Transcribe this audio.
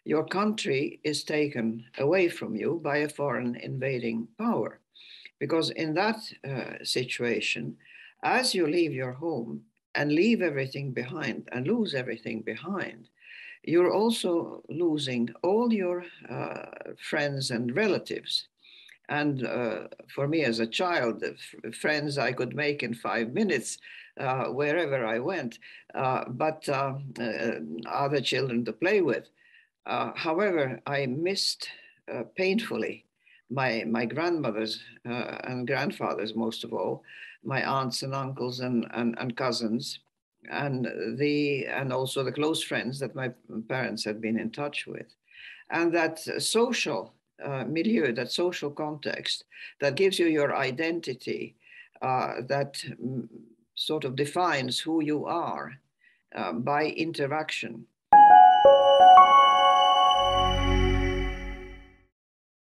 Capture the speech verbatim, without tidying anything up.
your country is taken away from you by a foreign invading power. Because in that uh, situation, as you leave your home and leave everything behind and lose everything behind, you're also losing all your uh, friends and relatives. And uh, for me as a child, friends I could make in five minutes uh, wherever I went, uh, but uh, uh, other children to play with. Uh, however, I missed uh, painfully my my grandmothers uh, and grandfathers, most of all, my aunts and uncles and, and, and cousins, and the and also the close friends that my parents had been in touch with, and that social uh, milieu, that social context that gives you your identity, uh, that mm, sort of defines who you are uh, by interaction